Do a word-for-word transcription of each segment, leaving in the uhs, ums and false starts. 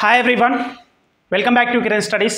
Hi everyone, welcome back to Kiran studies.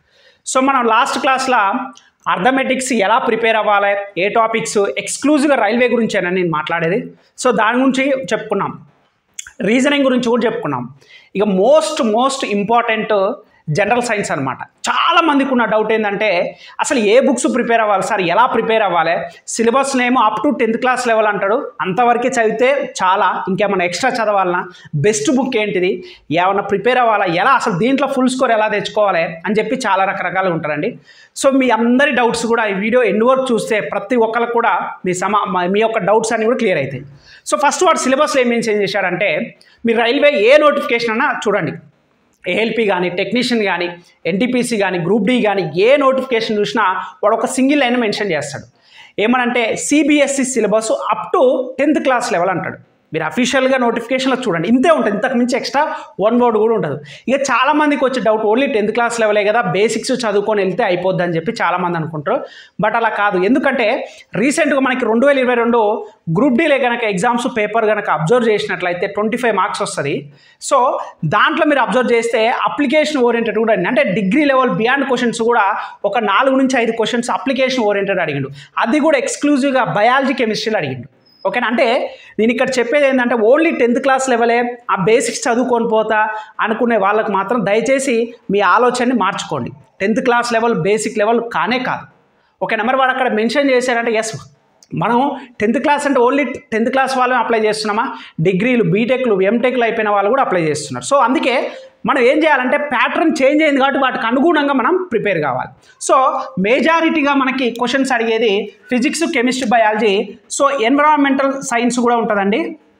So మనం last క్లాస్లో arithmetics ఎలా ప్రిపేర్ అవ్వాలి, ఏ టాపిక్స్ ఎక్స్క్లూజివ్గా రైల్వే గురించి అని నేను మాట్లాడేది. సో దాని గురించి చెప్పుకున్నాం, రీజనింగ్ గురించి కూడా చెప్పుకున్నాం. ఇక most most important general science అనమాట. చాలామందికి ఉన్న డౌట్ ఏంటంటే అసలు ఏ బుక్స్ ప్రిపేర్ అవ్వాలి సార్, ఎలా ప్రిపేర్ అవ్వాలి, సిలబస్ నేమో up to tenth class level అంటాడు, అంతవరకే చదివితే చాలా, ఇంకేమన్నా ఎక్స్ట్రా చదవాలన్నా, బెస్ట్ బుక్ ఏంటిది, ఏమన్నా ప్రిపేర్ అవ్వాలా, ఎలా అసలు దీంట్లో ఫుల్ స్కోర్ ఎలా తెచ్చుకోవాలి అని చెప్పి చాలా రకరకాలు ఉంటారండి. సో మీ అందరి డౌట్స్ కూడా ఈ వీడియో ఎండ్ వరకు చూస్తే ప్రతి ఒక్కరికి కూడా మీ సమా మీ యొక్క డౌట్స్ అన్ని కూడా క్లియర్ అవుతాయి. సో ఫస్ట్ వాడు సిలబస్లో ఏం మెన్షన్ చేశాడంటే, మీరు రైల్వే ఏ నోటిఫికేషన్ అన్నా చూడండి, ఏఎల్పి కానీ, టెక్నీషియన్ కానీ, ఎన్టీపీసీ కానీ, గ్రూప్ డి కానీ, ఏ నోటిఫికేషన్ చూసినా వాడు ఒక సింగిల్ లైన్ మెన్షన్ చేస్తాడు. ఏమనంటే CBSE syllabus up to tenth class level అంటాడు. మీరు అఫీషియల్గా నోటిఫికేషన్లో చూడండి, ఇంతే ఉంటుంది, ఇంతకు మించి ఎక్స్ట్రా వన్ వర్డ్ కూడా ఉండదు. ఇక చాలామందికి వచ్చే డౌట్, ఓన్లీ టెన్త్ క్లాస్ లెవెలే కదా, బేసిక్స్ చదువుకొని వెళ్తే అయిపోద్ది అని చెప్పి చాలామంది అనుకుంటారు. బట్ అలా కాదు. ఎందుకంటే రీసెంట్గా మనకి రెండు వేల ఇరవై రెండు గ్రూప్ డీలే కనుక ఎగ్జామ్స్ పేపర్ కనుక అబ్జర్వ్ చేసినట్లయితే ట్వంటీ ఫైవ్ మార్క్స్ వస్తుంది. సో దాంట్లో మీరు అబ్జర్వ్ చేస్తే అప్లికేషన్ ఓరియంటెడ్ కూడా, అంటే డిగ్రీ లెవెల్ బియాండ్ క్వశ్చన్స్ కూడా ఒక నాలుగు నుంచి ఐదు క్వశ్చన్స్ అప్లికేషన్ ఓరియంటెడ్ అడిగిండు. అది కూడా ఎక్స్క్లూజివ్గా బయాలజీ, కెమిస్ట్రీలో అడిగిండు. ఓకేనా? అంటే నేను ఇక్కడ చెప్పేది ఏంటంటే ఓన్లీ టెన్త్ క్లాస్ లెవెలే ఆ బేసిక్స్ చదువుకొని పోతా అనుకునే వాళ్ళకి మాత్రం దయచేసి మీ ఆలోచనని మార్చుకోండి. Tenth class level basic level కానే కాదు. ఓకేనా? మరి వాడు అక్కడ మెన్షన్ చేశారంటే ఎస్, మనం టెన్త్ క్లాస్ అంటే ఓన్లీ టెన్త్ క్లాస్ వాళ్ళని అప్లై చేస్తున్నామా, డిగ్రీలు, బీటెక్లు, ఎంటెక్లు అయిపోయిన వాళ్ళు కూడా అప్లై చేస్తున్నారు. సో అందుకే మనం ఏం చేయాలంటే ప్యాటర్న్ చేంజ్ అయింది కాబట్టి వాటికి అనుగుణంగా మనం ప్రిపేర్ కావాలి. సో మేజారిటీగా మనకి క్వశ్చన్స్ అడిగేది physics, chemistry, biology. So environmental science కూడా ఉంటుందండి.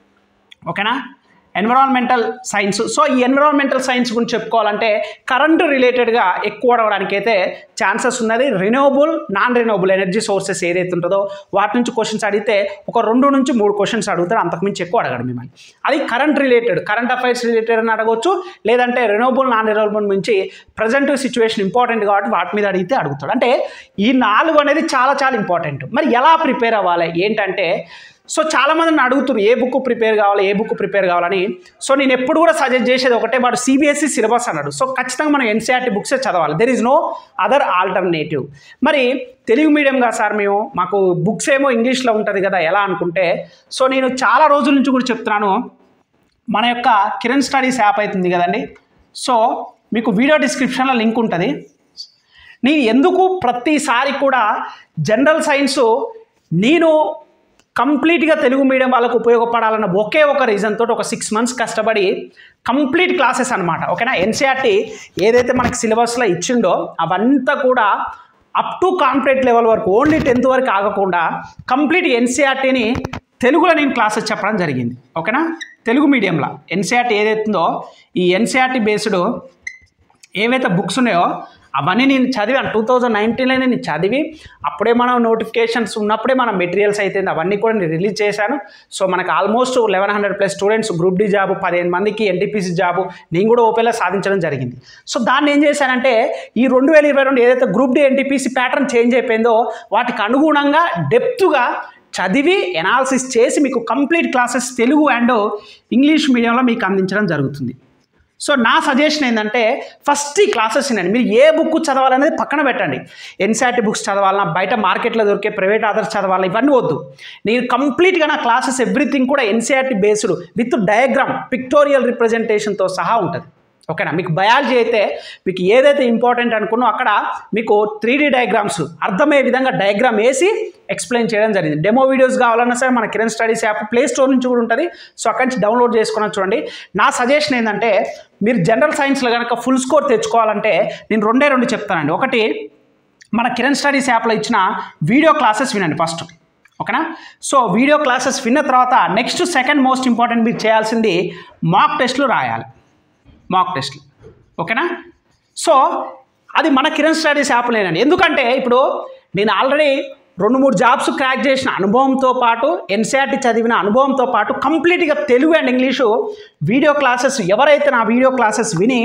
ఓకేనా? Environmental science. సో ఈ ఎన్విరాన్మెంటల్ సైన్స్ గురించి చెప్పుకోవాలంటే కరెంట్ రిలేటెడ్గా ఎక్కువ అడగడానికి అయితే ఛాన్సెస్ ఉన్నది. Renewable, non renewable energy sources ఏదైతే ఉంటుందో వాటి నుంచి క్వశ్చన్స్ అడిగితే ఒక రెండు నుంచి మూడు క్వశ్చన్స్ అడుగుతారు, అంతకుమించి ఎక్కువ అడగడం మిమ్మల్ని. అది current related, current affairs related అని అడగవచ్చు, లేదంటే రిన్యూవబుల్, నాన్ రిన్యూవబుల్ నుంచి ప్రజెంట్ సిచ్యువేషన్ ఇంపార్టెంట్ కాబట్టి వాటి మీద అడిగితే అడుగుతాడు. అంటే ఈ నాలుగు అనేది చాలా చాలా ఇంపార్టెంట్. మరి ఎలా ప్రిపేర్ అవ్వాలి ఏంటంటే, సో చాలామందిని అడుగుతున్నారు ఏ బుక్ ప్రిపేర్ కావాలి, ఏ బుక్ ప్రిపేర్ కావాలని. సో నేను ఎప్పుడు కూడా సజెస్ట్ చేసేది ఒకటే, వాడు సిబిఎస్ఈ సిలబస్ అన్నాడు. సో ఖచ్చితంగా మనం ఎన్సీఆర్టీ బుక్సే చదవాలి. There is no other alternative. మరి తెలుగు మీడియంగా సార్ మేము, మాకు బుక్స్ ఏమో ఇంగ్లీష్లో ఉంటుంది కదా ఎలా అనుకుంటే, సో నేను చాలా రోజుల నుంచి కూడా చెప్తున్నాను, మన యొక్క కిరణ్ స్టడీస్ యాప్ అవుతుంది కదండి. సో మీకు వీడియో డిస్క్రిప్షన్లో లింక్ ఉంటుంది. నేను ఎందుకు ప్రతిసారి కూడా జనరల్ సైన్సు నేను కంప్లీట్గా తెలుగు మీడియం వాళ్ళకు ఉపయోగపడాలన్న ఒకే ఒక రీజన్ తోటి ఒక సిక్స్ మంత్స్ కష్టపడి కంప్లీట్ క్లాసెస్ అనమాట. ఓకేనా? ఎన్సీఆర్టీ ఏదైతే మనకి సిలబస్లో ఇచ్చిండో అవంతా కూడా అప్ టు కాంప్లీట్ లెవెల్ వరకు, ఓన్లీ టెన్త్ వరకు ఆగకుండా కంప్లీట్ ఎన్సీఆర్టీని తెలుగులో నేను క్లాసెస్ చెప్పడం జరిగింది. ఓకేనా? తెలుగు మీడియంలో ఎన్సీఆర్టీ ఏదైతుందో ఈ ఎన్సీఆర్టీ బేస్డ్ ఏవైతే బుక్స్ ఉన్నాయో అవన్నీ నేను చదివాను. టూ థౌజండ్ నైన్టీన్లో నేను చదివి అప్పుడే మనం నోటిఫికేషన్స్ ఉన్నప్పుడే మన మెటీరియల్స్ అయితే అవన్నీ కూడా నేను రిలీజ్ చేశాను. సో మనకు almost eleven hundred plus students group D job, పదిహేను మందికి ఎన్టీపీసీ జాబు నేను కూడా ఓపెన్లో సాధించడం జరిగింది. సో దాన్ని ఏం చేశానంటే ఈ రెండు వేల ఇరవై రెండు ఏదైతే group D NTPC pattern change అయిపోయిందో వాటికి అనుగుణంగా డెప్త్గా చదివి ఎనాలిసిస్ చేసి మీకు complete classes Telugu and English మీడియంలో మీకు అందించడం జరుగుతుంది. సో నా సజెషన్ ఏంటంటే ఫస్ట్ ఈ క్లాసెస్ వినండి. మీరు ఏ బుక్ చదవాలనేది పక్కన పెట్టండి. ఎన్సీఆర్టీ బుక్స్ చదవాలన్నా, బయట మార్కెట్లో దొరికే ప్రైవేట్ ఆథర్స్ చదవాలన్నా, ఇవన్నీ వద్దు. నేను కంప్లీట్గా నా క్లాసెస్ ఎవ్రీథింగ్ కూడా NCERT based with diagram, pictorial రిప్రజెంటేషన్తో సహా ఉంటుంది. ఓకేనా? మీకు బయాలజీ అయితే మీకు ఏదైతే ఇంపార్టెంట్ అనుకున్నో అక్కడ మీకు త్రీ డీ డయాగ్రామ్స్ అర్థమయ్యే విధంగా డయాగ్రామ్ వేసి ఎక్స్ప్లెయిన్ చేయడం జరిగింది. డెమో వీడియోస్ కావాలన్నా సరే మన Kiran studies app play store నుంచి కూడా ఉంటుంది. సో అక్కడి నుంచి డౌన్లోడ్ చేసుకుని చూడండి. నా సజెషన్ ఏంటంటే మీరు జనరల్ సైన్స్లో కనుక ఫుల్ స్కోర్ తెచ్చుకోవాలంటే నేను రెండే రెండు చెప్తానండి. ఒకటి, మన కిరణ్ స్టడీస్ యాప్లో ఇచ్చిన వీడియో క్లాసెస్ వినండి ఫస్ట్. ఓకేనా? సో వీడియో క్లాసెస్ విన్న తర్వాత నెక్స్ట్ సెకండ్ మోస్ట్ ఇంపార్టెంట్ మీరు చేయాల్సింది మాక్ టెస్ట్లు రాయాలి. మాక్ టెస్ట్లు. ఓకేనా? సో అది మన కిరణ్ స్టడీస్ యాప్ లేనండి. ఎందుకంటే ఇప్పుడు నేను ఆల్రెడీ రెండు మూడు జాబ్స్ క్రాక్ చేసిన అనుభవంతో పాటు ఎన్సీఆర్టీ చదివిన అనుభవంతో పాటు కంప్లీట్గా Telugu and English video classes ఎవరైతే నా వీడియో క్లాసెస్ విని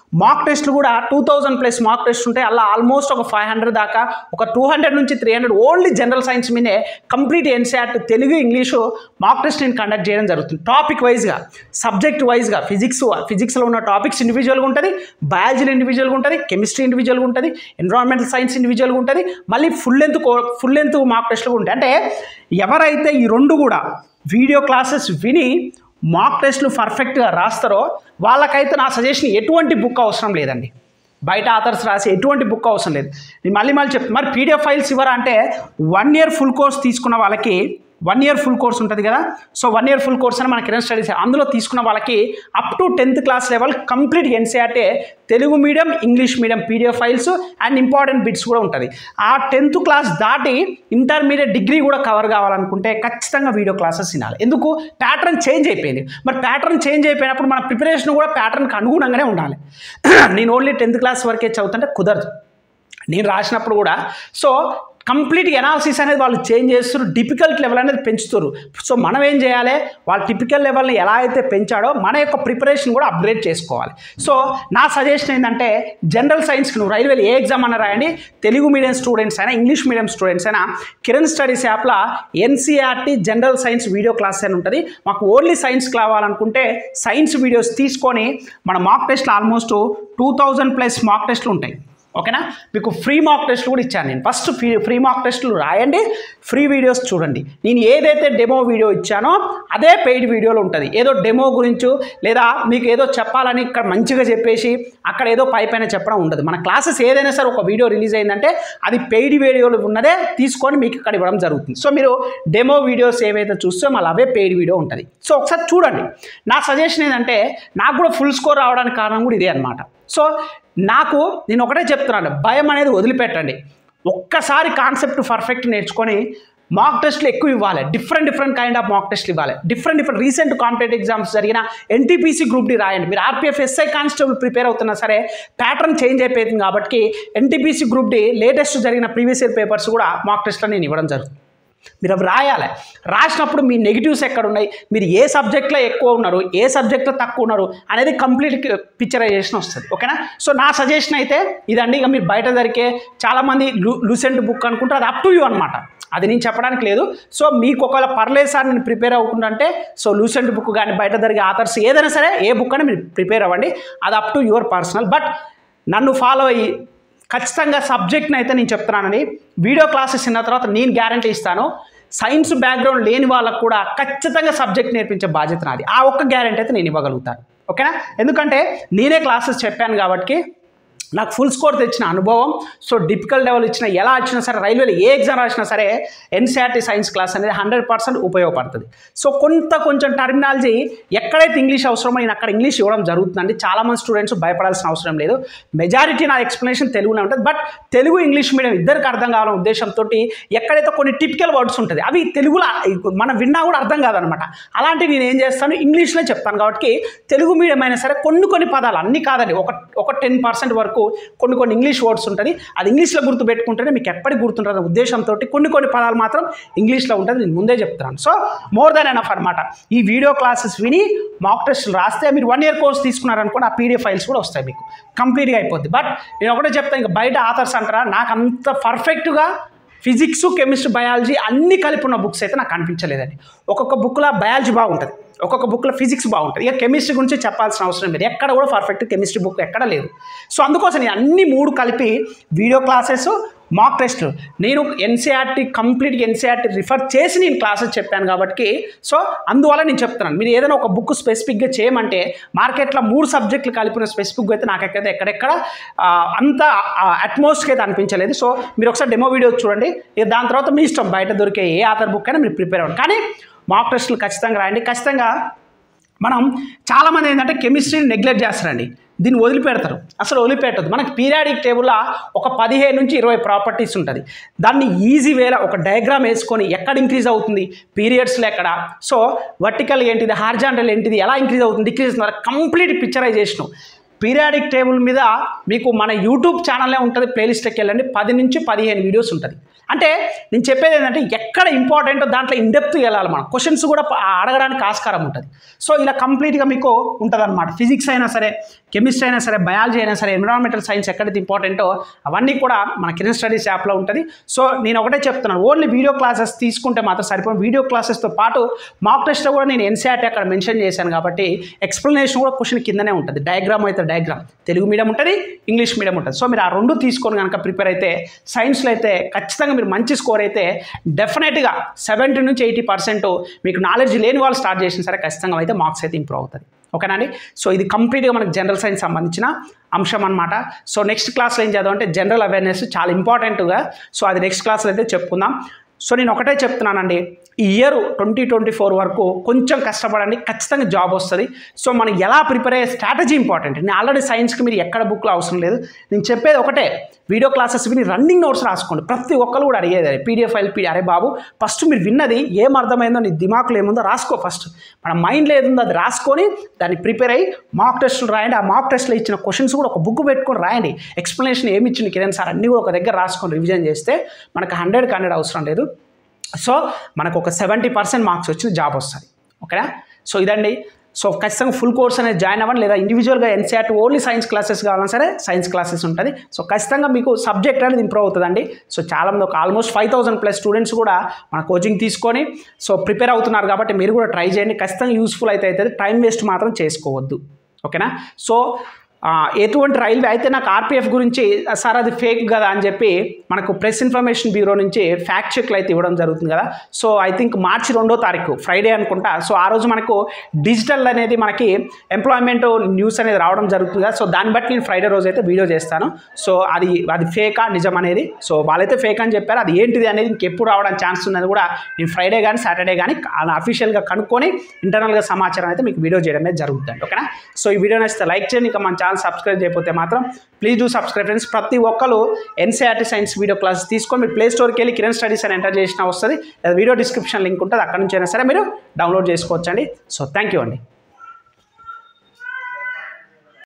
మాక్ టెస్ట్లు కూడా two thousand plus mock test ఉంటాయి. అలా ఆల్మోస్ట్ ఒక ఫైవ్ హండ్రెడ్ దాకా ఒక టూ హండ్రెడ్ నుంచి three hundred only general science మీదే complete NCERT Telugu English mock test నేను కండక్ట్ చేయడం జరుగుతుంది. టాపిక్ వైజ్గా, సబ్జెక్ట్ వైజ్గా, ఫిజిక్స్ ఫిజిక్స్లో ఉన్న టాపిక్స్ ఇండివిజువల్గా ఉంటుంది, బయాలజీలో ఇండివిజువల్గా ఉంటుంది, కెమిస్ట్రీ ఇండివిజువల్గా ఉంటుంది, ఎన్విరాన్మెంటల్ సైన్స్ ఇండివిజువల్గా ఉంటుంది, మళ్ళీ full length full length mock టెస్ట్లు ఉంటాయి. అంటే ఎవరైతే ఈ రెండు కూడా వీడియో క్లాసెస్ విని మాక్ టెస్ట్లు పర్ఫెక్ట్గా రాస్తారో వాళ్ళకైతే నా సజెషన్ ఎటువంటి బుక్ అవసరం లేదండి. బయట ఆథర్స్ రాసి ఎటువంటి బుక్ అవసరం లేదు. నేను మళ్ళీ మళ్ళీ చెప్తాను. మరి పీడిఎఫ్ ఫైల్స్ ఇవ్వరా అంటే వన్ ఇయర్ ఫుల్ కోర్స్ తీసుకున్న వాళ్ళకి వన్ ఇయర్ ఫుల్ కోర్స్ ఉంటుంది కదా. So one year full course అని మన కిరణ్ స్టడీస్ అందులో తీసుకున్న వాళ్ళకి up to tenth class level complete NCERT Telugu medium, English medium PDF files and important bits కూడా ఉంటుంది. ఆ టెన్త్ క్లాస్ దాటి ఇంటర్మీడియట్ డిగ్రీ కూడా కవర్ కావాలనుకుంటే ఖచ్చితంగా వీడియో క్లాసెస్ వినాలి. ఎందుకు? ప్యాటర్న్ చేంజ్ అయిపోయింది. మరి ప్యాటర్న్ చేంజ్ అయిపోయినప్పుడు మన ప్రిపరేషన్ కూడా ప్యాటర్న్కి అనుగుణంగానే ఉండాలి. నేను ఓన్లీ టెన్త్ క్లాస్ వరకే చదువుతుంటే కుదరదు. నేను రాసినప్పుడు కూడా సో కంప్లీట్ ఎనాలిసిస్ అనేది వాళ్ళు చేంజ్ చేస్తారు, డిఫికల్ట్ లెవెల్ అనేది పెంచుతారు. సో మనం ఏం చేయాలి? వాళ్ళ టిపికల్ లెవెల్ని ఎలా అయితే పెంచాడో మన యొక్క ప్రిపరేషన్ కూడా అప్గ్రేడ్ చేసుకోవాలి. సో నా సజెషన్ ఏంటంటే జనరల్ సైన్స్కి నువ్వు రైల్వేలు ఏ ఎగ్జామ్ అన్నా రాయండి, తెలుగు మీడియం స్టూడెంట్స్ అయినా ఇంగ్లీష్ మీడియం స్టూడెంట్స్ అయినా కిరణ్ స్టడీస్ యాప్లో NCERT general science video class అని ఉంటుంది. మాకు ఓన్లీ సైన్స్ కావాలనుకుంటే సైన్స్ వీడియోస్ తీసుకొని మన మాక్ టెస్ట్లు almost two thousand plus mock టెస్ట్లు ఉంటాయి. ఓకేనా? మీకు ఫ్రీ మాక్ టెస్ట్లు కూడా ఇచ్చాను నేను. ఫస్ట్ ఫ్రీ ఫ్రీ మాక్ టెస్ట్లు రాయండి, ఫ్రీ వీడియోస్ చూడండి. నేను ఏదైతే డెమో వీడియో ఇచ్చానో అదే పెయిడ్ వీడియోలో ఉంటుంది. ఏదో డెమో గురించి లేదా మీకు ఏదో చెప్పాలని ఇక్కడ మంచిగా చెప్పేసి అక్కడ ఏదో పై పైన చెప్పడం ఉండదు. మన క్లాసెస్ ఏదైనా సరే ఒక వీడియో రిలీజ్ అయిందంటే అది పెయిడ్ వీడియోలో ఉన్నదే తీసుకొని మీకు ఇక్కడ ఇవ్వడం జరుగుతుంది. సో మీరు డెమో వీడియోస్ ఏవైతే చూస్తే మళ్ళీ అవే పెయిడ్ వీడియో ఉంటుంది. సో ఒకసారి చూడండి. నా సజెషన్ ఏంటంటే నాకు కూడా ఫుల్ స్కోర్ రావడానికి కారణం కూడా ఇదే అనమాట. సో నాకు నేను ఒకటే చెప్తున్నాను, భయం అనేది వదిలిపెట్టండి. ఒక్కసారి కాన్సెప్ట్ పర్ఫెక్ట్ నేర్చుకొని మాక్ టెస్ట్లు ఎక్కువ ఇవ్వాలి. Different different kind of mock టెస్ట్లు ఇవ్వాలి. Different different recent competitive exams జరిగిన ఎన్టీపీసీ గ్రూప్ డి రాయండి. మీరు ఆర్పీఎఫ్ ఎస్ఐ కానిస్టేబుల్ ప్రిపేర్ అవుతున్నా సరే ప్యాటర్న్ చేంజ్ అయిపోయింది కాబట్టి ఎన్టీపీసీ గ్రూప్ డి లేటెస్ట్ జరిగిన ప్రీవియస్ ఇయర్ పేపర్స్ కూడా మాక్ టెస్ట్లో నేను ఇవ్వడం జరుగుతుంది. మీరు అవి రాయాలి. రాసినప్పుడు మీ నెగిటివ్స్ ఎక్కడ ఉన్నాయి, మీరు ఏ సబ్జెక్ట్లో ఎక్కువ ఉన్నారు, ఏ సబ్జెక్ట్లో తక్కువ ఉన్నారు అనేది కంప్లీట్ పిక్చరైజేషన్ వస్తుంది. ఓకేనా? సో నా సజెషన్ అయితే ఇదండి. ఇక మీరు బయట దొరికే చాలామంది లూ లూసెంట్ బుక్ అనుకుంటారు, అది అప్ టు యూ అనమాట. అది నేను చెప్పడానికి లేదు. సో మీకు ఒకవేళ పర్లేదు సార్ నేను ప్రిపేర్ అవ్వకుంటే సో లూసెంట్ బుక్ కానీ బయట దొరికే ఆథర్స్ ఏదైనా సరే ఏ బుక్ అని మీరు ప్రిపేర్ అవ్వండి. అది up to your personal. But నన్ను ఫాలో అయ్యి ఖచ్చితంగా సబ్జెక్ట్ని అయితే నేను చెప్తున్నానండి. వీడియో క్లాసెస్ విన్న తర్వాత నేను గ్యారంటీ ఇస్తాను, సైన్స్ బ్యాక్గ్రౌండ్ లేని వాళ్ళకు కూడా ఖచ్చితంగా సబ్జెక్ట్ నేర్పించే బాధ్యత నాది. ఆ ఒక్క గ్యారంటీ అయితే నేను ఇవ్వగలుగుతాను. ఓకేనా? ఎందుకంటే నేనే క్లాసెస్ చెప్పాను కాబట్టి నాకు ఫుల్ స్కోర్ తెచ్చిన అనుభవం. సో డిఫికల్ట్ లెవెల్ ఇచ్చిన ఎలా వచ్చినా సరే రైల్వేలో ఏ ఎగ్జామ్ రాసినా సరే ఎన్సీఆర్టీ సైన్స్ క్లాస్ అనేది హండ్రెడ్ పర్సెంట్ ఉపయోగపడుతుంది. సో కొంత కొంచెం టర్మినాలజీ ఎక్కడైతే ఇంగ్లీష్ అవసరమో నేను అక్కడ ఇంగ్లీష్ ఇవ్వడం జరుగుతుందండి. చాలామంది స్టూడెంట్స్ భయపడాల్సిన అవసరం లేదు. మెజారిటీ నా ఎక్స్ప్లెనేషన్ తెలుగులో ఉంటుంది. బట్ తెలుగు ఇంగ్లీష్ మీడియం ఇద్దరికి అర్థం కావాలనే ఉద్దేశంతో ఎక్కడైతే కొన్ని టిపికల్ వర్డ్స్ ఉంటుంది అవి తెలుగులో మనం విన్నా కూడా అర్థం కాదనమాట. అలాంటివి నేను ఏం చేస్తాను, ఇంగ్లీష్లో చెప్తాను. కాబట్టి తెలుగు మీడియం అయినా సరే కొన్ని కొన్ని పదాలు అన్నీ కాదండి, ఒక ఒక టెన్ పర్సెంట్ వరకు కొన్ని కొన్ని ఇంగ్లీష్ వర్డ్స్ ఉంటుంది. అది ఇంగ్లీష్లో గుర్తు పెట్టుకుంటేనే మీకు ఎప్పటికి గుర్తుంటుంది ఉద్దేశంతో కొన్ని కొన్ని పదాలు మాత్రం ఇంగ్లీష్లో ఉంటుంది. నేను ముందే చెప్తున్నాను. సో మోర్ దాన్ ఎనఫ్ అనమాట. ఈ వీడియో క్లాసెస్ విని మాక్ టెస్ట్లు రాస్తే మీరు వన్ ఇయర్ కోర్స్ తీసుకున్నారనుకోండి, ఆ పీడిఎఫ్ ఫైల్స్ కూడా వస్తాయి మీకు, కంప్లీట్గా అయిపోద్ది. బట్ నేను ఒకటే చెప్తాను, ఇంకా బయట ఆథర్స్ అంటారా, నాకు అంత పర్ఫెక్ట్గా ఫిజిక్స్, కెమిస్ట్రీ, బయాలజీ అన్నీ కలిపి ఉన్న బుక్స్ అయితే నాకు అనిపించలేదండి. ఒక్కొక్క బుక్లో బయాలజీ బాగుంటుంది, ఒక్కొక్క బుక్లో ఫిజిక్స్ బాగుంటుంది. ఇక కెమిస్ట్రీ గురించి చెప్పాల్సిన అవసరం లేదు, ఎక్కడ కూడా పర్ఫెక్ట్ కెమిస్ట్రీ బుక్ ఎక్కడ లేదు. సో అందుకోసం నేను అన్ని మూడు కలిపి వీడియో క్లాసెస్, మాక్ టెస్ట్లు నేను ఎన్సీఆర్టీ కంప్లీట్ ఎన్సీఆర్టీ రిఫర్ చేసి నేను క్లాసెస్ చెప్పాను కాబట్టి సో అందువల్ల నేను చెప్తున్నాను. మీరు ఏదైనా ఒక బుక్ స్పెసిఫిక్గా చేయమంటే మార్కెట్లో మూడు సబ్జెక్టులు కలిపిన స్పెసిఫిక్గా అయితే నాకైతే ఎక్కడెక్కడ అంత అట్మాస్ఫియర్ అయితే అనిపించలేదు. సో మీరు ఒకసారి డెమో వీడియో చూడండి. దాని తర్వాత మీ ఇష్టం, బయట దొరికే ఏ ఆథర్ బుక్ అయినా మీరు ప్రిపేర్ అవ్వండి. కానీ మాక్ టెస్టులు ఖచ్చితంగా రాయండి. ఖచ్చితంగా మనం చాలామంది ఏంటంటే కెమిస్ట్రీని నెగ్లెక్ట్ చేస్తారండి, దీన్ని వదిలిపెడతారు. అసలు వదిలిపెట్టదు. మనకి పీరియాడిక్ టేబుల్లో ఒక పదిహేను నుంచి ఇరవై ప్రాపర్టీస్ ఉంటుంది. దాన్ని ఈజీ వేలా ఒక డయాగ్రామ్ వేసుకొని ఎక్కడ ఇంక్రీజ్ అవుతుంది, పీరియడ్స్లో ఎక్కడ, సో వర్టికల్ ఏంటిది, హారిజాంటల్ ఏంటిది, ఎలా ఇంక్రీజ్ అవుతుంది, డిక్రీజ్ అవుతుంది, కంప్లీట్ పిక్చరైజేషన్ పీరియాడిక్ టేబుల్ మీద మీకు మన యూట్యూబ్ ఛానల్లే ఉంటుంది, ప్లేలిస్ట్కి వెళ్ళండి, పది నుంచి పదిహేను వీడియోస్ ఉంటుంది. అంటే నేను చెప్పేది ఏంటంటే ఎక్కడ ఇంపార్టెంటో దాంట్లో ఇన్డెప్త్ వెళ్ళాలి, మనం క్వశ్చన్స్ కూడా అడగడానికి ఆస్కారం ఉంటుంది. సో ఇలా కంప్లీట్గా మీకు ఉంటుంది అనమాట. ఫిజిక్స్ అయినా సరే, కెమిస్ట్రీ అయినా సరే, బయాలజీ అయినా సరే, ఎన్విరాన్మెంటల్ సైన్స్ ఎక్కడైతే ఇంపార్టెంటో అవన్నీ కూడా మన కిరణ్ స్టడీస్ యాప్లో ఉంటుంది. సో నేను ఒకటే చెప్తున్నాను, ఓన్లీ వీడియో క్లాసెస్ తీసుకుంటే మాత్రం సరిపోయి, వీడియో క్లాసెస్తో పాటు మాక్ టెస్ట్లో కూడా నేను ఎన్సీఆర్టీ అక్కడ మెన్షన్ చేశాను కాబట్టి ఎక్స్ప్లెనేషన్ కూడా క్వశ్చన్ కిందనే ఉంటుంది. డయాగ్రామ్ అయితే డయాగ్రామ్ తెలుగు మీడియం ఉంటుంది, ఇంగ్లీష్ మీడియం ఉంటుంది. సో మీరు ఆ రెండు తీసుకొని కనుక ప్రిపేర్ అయితే సైన్స్లో అయితే ఖచ్చితంగా మీరు మంచి స్కోర్ అయితే డెఫినెట్గా సెవెంటీ నుంచి ఎయిటీ పర్సెంట్ మీకు నాలెడ్జ్ లేని వాళ్ళు స్టార్ట్ చేసిన సరే ఖచ్చితంగా అయితే మార్క్స్ అయితే ఇంప్రూవ్ అవుతుంది. ఓకేనా అండి. సో ఇది కంప్లీట్గా మనకు జనరల్ సైన్స్ సంబంధించిన అంశం అనమాట. సో నెక్స్ట్ క్లాస్లో ఏం చదవంటే జనరల్ అవేర్నెస్ చాలా ఇంపార్టెంట్గా. సో అది నెక్స్ట్ క్లాస్లో అయితే చెప్పుకుందాం. సో నేను ఒకటే చెప్తున్నానండి, ఈ ఇయర్ ట్వంటీ ట్వంటీ ఫోర్ వరకు కొంచెం కష్టపడండి, ఖచ్చితంగా జాబ్ వస్తుంది. సో మనం ఎలా ప్రిపేర్ అయ్యే స్ట్రాటజీ ఇంపార్టెంట్. నేను ఆల్రెడీ సైన్స్కి మీరు ఎక్కడ బుక్లో అవసరం లేదు, నేను చెప్పేది ఒకటే, వీడియో క్లాసెస్ విని రన్నింగ్ నోట్స్ రాసుకోండి. ప్రతి ఒక్కరు కూడా అడిగేది పీడిఎఫ్ ఫైల్ పీ అరే బాబు ఫస్ట్ మీరు విన్నది ఏం అర్థమైందో నీ దిమాకులో ఏముందో రాసుకో, ఫస్ట్ మన మైండ్లో ఏదుందో అది రాసుకొని దాన్ని ప్రిపేర్ అయ్యి మాక్ టెస్టులు రాయండి. ఆ మాక్ టెస్ట్లో ఇచ్చిన క్వశ్చన్స్ కూడా ఒక బుక్ పెట్టుకొని రాయండి. ఎక్స్ప్లెనేషన్ ఏమి ఇచ్చింది కిరణ్ సార్ అన్నీ కూడా ఒక దగ్గర రాసుకొని రివిజన్ చేస్తే మనకు హండ్రెడ్కి హండ్రెడ్ అవసరం లేదు. సో మనకు ఒక సెవెంటీ పర్సెంట్ మార్క్స్ వచ్చిన జాబ్ వస్తుంది. ఓకేనా. సో ఇదండి. సో ఖచ్చితంగా ఫుల్ కోర్స్ అనేది జాయిన్ అవ్వండి, లేదా ఇండివిజువల్గా ఎన్సీఆర్టీ ఓన్లీ సైన్స్ క్లాసెస్ కావాలన్నా సరే సైన్స్ క్లాసెస్ ఉంటుంది. సో ఖచ్చితంగా మీకు సబ్జెక్ట్ అనేది ఇంప్రూవ్ అవుతుందండి. సో చాలామంది ఒక almost five thousand plus students కూడా మన కోచింగ్ తీసుకొని సో ప్రిపేర్ అవుతున్నారు కాబట్టి మీరు కూడా ట్రై చేయండి. ఖచ్చితంగా యూస్ఫుల్ అయితే అవుతుంది, టైం వేస్ట్ మాత్రం చేసుకోవద్దు. ఓకేనా. సో ఎటువంటి రైల్వే అయితే నాకు ఆర్పిఎఫ్ గురించి సార్ అది ఫేక్ కదా అని చెప్పి మనకు ప్రెస్ ఇన్ఫర్మేషన్ బ్యూరో నుంచి ఫ్యాక్ట్ చెక్లు అయితే ఇవ్వడం జరుగుతుంది కదా. సో ఐ థింక్ మార్చి రెండో తారీఖు ఫ్రైడే అనుకుంటా. సో ఆ రోజు మనకు డిజిటల్ అనేది మనకి ఎంప్లాయ్మెంట్ న్యూస్ అనేది రావడం జరుగుతుంది కదా. సో దాన్ని బట్టి నేను ఫ్రైడే రోజు అయితే వీడియో చేస్తాను. సో అది అది ఫేకా నిజం అనేది, సో వాళ్ళైతే ఫేక్ అని చెప్పారు, అది ఏంటిది అనేది ఇంకెప్పుడు రావడానికి ఛాన్స్ ఉన్నది కూడా నేను ఫ్రైడే కానీ సాటర్డే కానీ అలా అఫీషియల్గా కనుక్కొని ఇంటర్నల్గా సమాచారం అయితే మీకు వీడియో చేయడమే జరుగుతుంది. ఓకేనా. సో ఈ వీడియో నచ్చితే లైక్ చేయండి, ఇంకా మన ఛానల్ సబ్స్క్రైబ్ చేయకపోతే మాత్రం ప్లీజ్ డూ సబ్స్క్రైబ్ ఫ్రెండ్స్. ప్రతి ఒక్కరు ఎన్సీఆర్టీ సైన్స్ వీడియో క్లాస్ తీసుకొని మీరు ప్లే స్టోర్కి వెళ్ళి కిరణ్ స్టడీస్ అని ఎంటర్ చేసినా వస్తుంది, వీడియో డిస్క్రిప్షన్ లింక్ ఉంటుంది, అక్కడ నుంచి అయినా సరే మీరు డౌన్లోడ్ చేసుకోవచ్చండి. సో థ్యాంక్ యూ అండి.